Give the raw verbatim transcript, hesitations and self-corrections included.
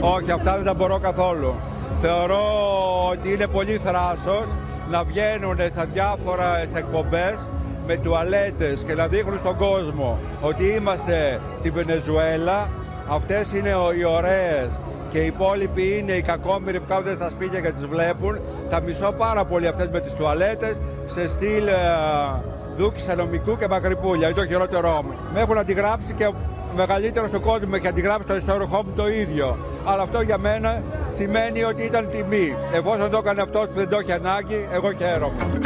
Όχι, αυτά δεν τα μπορώ καθόλου. Θεωρώ ότι είναι πολύ θράσος να βγαίνουν σε διάφορες εκπομπές με τουαλέτες και να δείχνουν στον κόσμο ότι είμαστε στη Βενεζουέλα. Αυτές είναι οι ωραίες και οι υπόλοιποι είναι οι κακόμοιροι που κάθονται στα σπίτια και τις βλέπουν. Τα μισώ πάρα πολύ αυτές με τις τουαλέτες σε στυλ ε, Δούκης Ανομικού και Μακρυπούλια. Είναι το χειρότερό μου. Με έχουν αντιγράψει και ο μεγαλύτερος του κόσμου με έχει αντιγράψει το ιστορικό μου το ίδιο. Αλλά αυτό για μένα σημαίνει ότι ήταν τιμή. Εφόσον το έκανε αυτός που δεν το έχει ανάγκη, εγώ χαίρομαι.